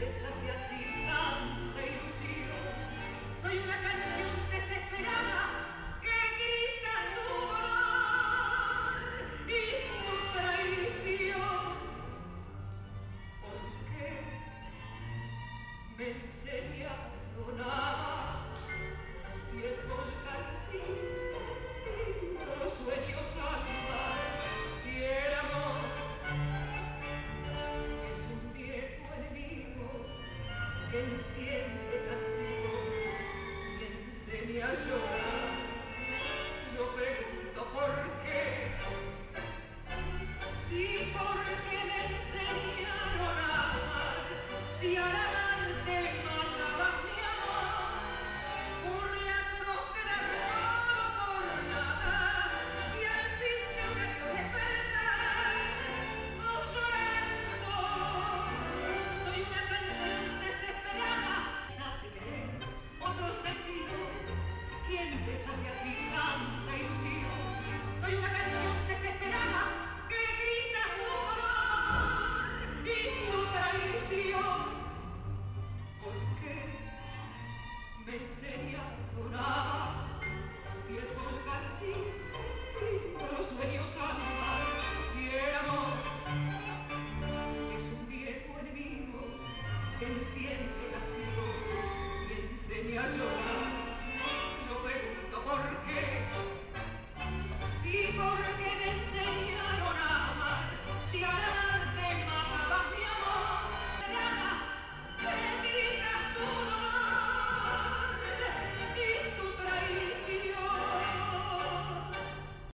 deshace así tanta ilusión. Soy una canción desesperada que grita su dolor y su traición. ¿Por qué me enseñaron a amar? Si es volcar sin sentido, sueños andar, si el amor es un viejo enemigo que enciende castigos y enseña a llorar. Yo pregunto por qué, y por qué me enseñaron a amar, si al amarte más